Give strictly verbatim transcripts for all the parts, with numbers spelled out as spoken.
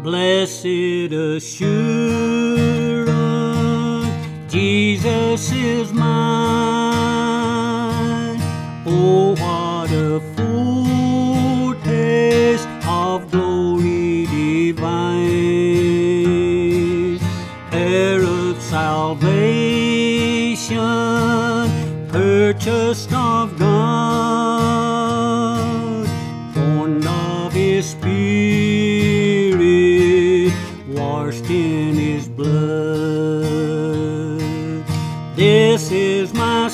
Blessed assurance, Jesus is mine. Oh, what a foretaste of glory divine, heir of salvation, purchased of God, born of His Spirit, washed in His blood. This is my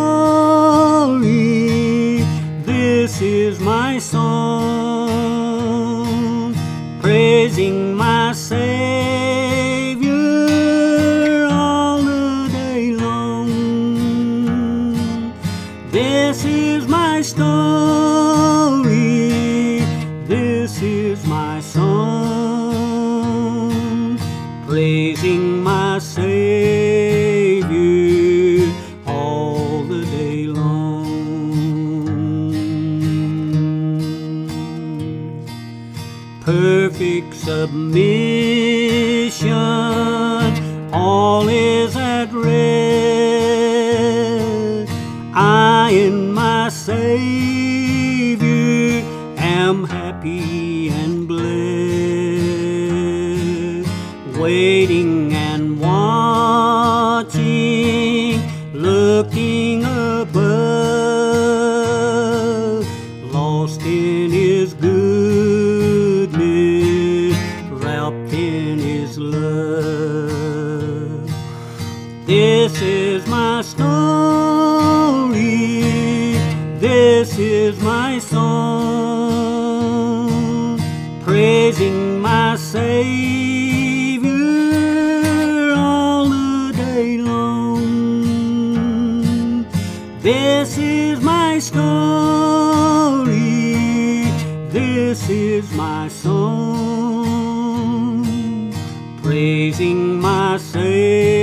story, this is my song, praising my Savior all the day long. This is my story, this is my song, praising my Savior all the day long. Perfect submission, all is at rest. I in my Savior am happy and blessed, waiting and watching, looking above, lost in His goodness, wrapped in His love. This is my story, this is my song, praising my Savior all the day long. This is my story, this is my song, praising my Savior